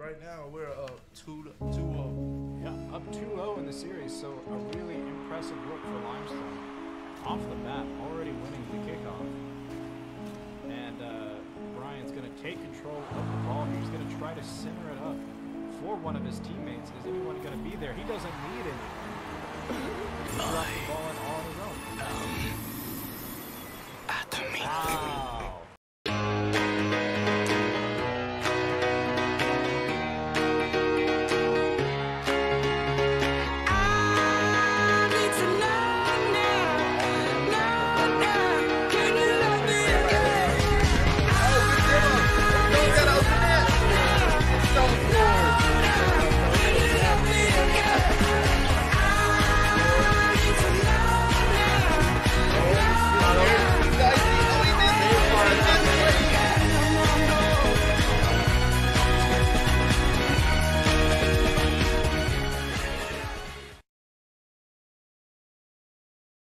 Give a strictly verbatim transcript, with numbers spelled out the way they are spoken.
right now we're up two two oh. Yeah, up two oh in the series, so a really impressive look for Limestone. Off the bat, already winning the kickoff. And uh, Brian's going to take control of the ball. He's going to try to center it up for one of his teammates. Is anyone going to be there? He doesn't need it. He dropped the ball in all on his own. Um,